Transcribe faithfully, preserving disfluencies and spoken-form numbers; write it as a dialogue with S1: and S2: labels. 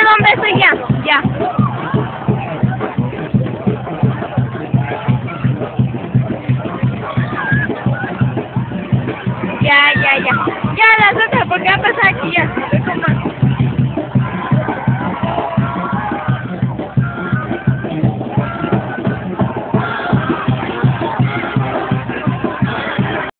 S1: dónde estoy ya, ya. Ya, ya, ya. Ya, las otras, porque va a pasar aquí ya.